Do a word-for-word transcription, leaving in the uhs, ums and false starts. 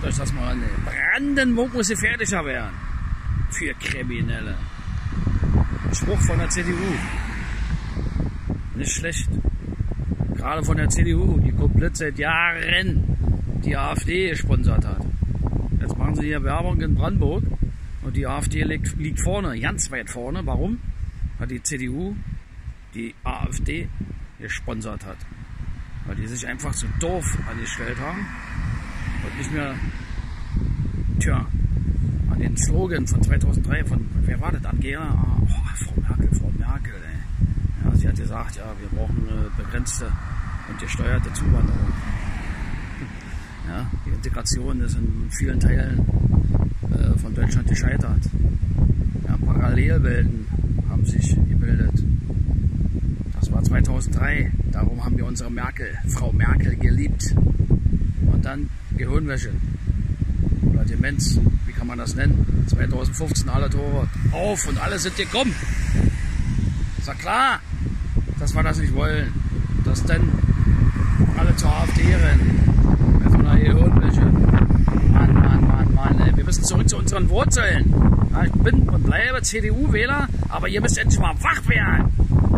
Hört euch das mal an. Brandenburg muss gefährlicher werden. Für Kriminelle. Spruch von der C D U. Nicht schlecht. Gerade von der C D U, die komplett seit Jahren die AfD gesponsert hat. Jetzt machen sie hier Werbung in Brandenburg und die AfD liegt, liegt vorne, ganz weit vorne. Warum? Weil die C D U die AfD gesponsert hat. Weil die sich einfach so doof angestellt haben und nicht mehr, tja, an den Slogan von zweitausenddrei, von, wer war das? Angela? Oh, Frau Merkel, Frau Merkel, ey. Ja, sie hat gesagt, ja, wir brauchen eine begrenzte und gesteuerte Zuwanderung. Ja, die Integration ist in vielen Teilen äh, von Deutschland gescheitert. Ja, Parallelwelten haben sich gebildet. Das war zweitausenddrei. Darum haben wir unsere Merkel, Frau Merkel, geliebt. Und dann Gehirnwäsche oder Demenz, wie kann man das nennen? zweitausendfünfzehn alle Tore auf und alle sind gekommen. Ist ja klar, dass wir das nicht wollen. Dass dann alle zur AfD rennen. Mit so einer Gehirnwäsche. Mann, Mann, Mann, Mann, ey. Wir müssen zurück zu unseren Wurzeln. Ja, ich bin und bleibe C D U-Wähler, aber ihr müsst endlich mal wach werden.